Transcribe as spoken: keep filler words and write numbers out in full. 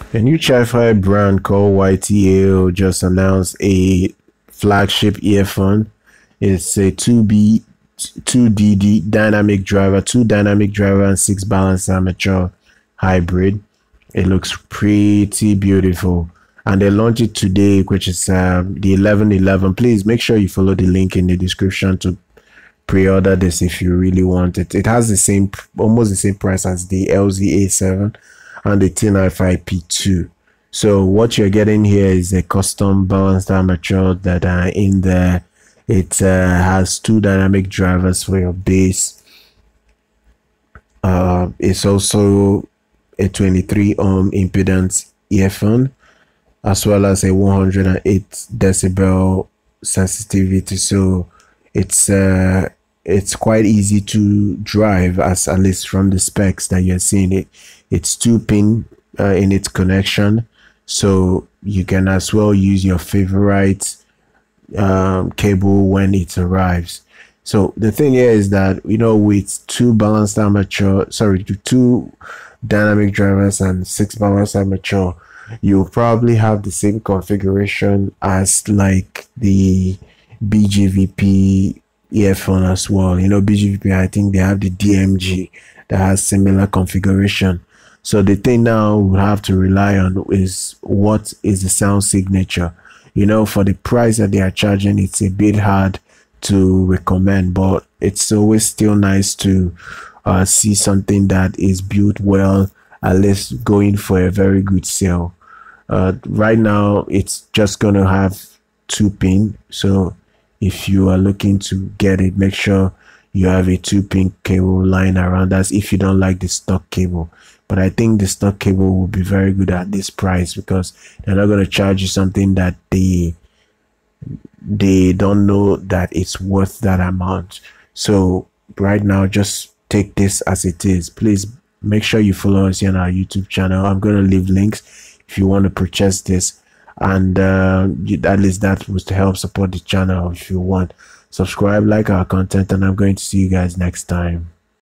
A new Chi-Fi brand called Y T A O just announced a flagship earphone. It's a two B, two D D dynamic driver, two dynamic driver and six balance armature hybrid. It looks pretty beautiful, and they launched it today, which is uh, the eleven eleven. Please make sure you follow the link in the description to pre-order this if you really want it. It has the same, almost the same price as the L Z A seven and the T ninety-five P two. So what you're getting here is a custom balanced armature that are in there. It uh, has two dynamic drivers for your bass. Uh, it's also a twenty-three ohm impedance earphone, as well as a one hundred eight decibel sensitivity. So it's uh it's quite easy to drive, as at least from the specs that you're seeing. It it's two pin uh, in its connection, so you can as well use your favorite um, cable when it arrives. So the thing here is that, you know, with two balanced armature, sorry, two dynamic drivers and six balanced armature, you'll probably have the same configuration as like the B G V P earphone as well. You know, B G V P, I think they have the D M G that has similar configuration. So the thing now we have to rely on is what is the sound signature. You know, for the price that they are charging, it's a bit hard to recommend, but it's always still nice to uh, see something that is built well, at least going for a very good sale. Uh, right now, it's just gonna have two pin. So if you are looking to get it, make sure you have a two pin cable lying around. That's if you don't like the stock cable. But I think the stock cable will be very good at this price, because they're not going to charge you something that they they don't know that it's worth that amount. So right now, just take this as it is. Please make sure you follow us here on our YouTube channel. I'm going to leave links if you want to purchase this, and uh, at least that was to help support the channel. If you want, subscribe, like our content, and I'm going to see you guys next time.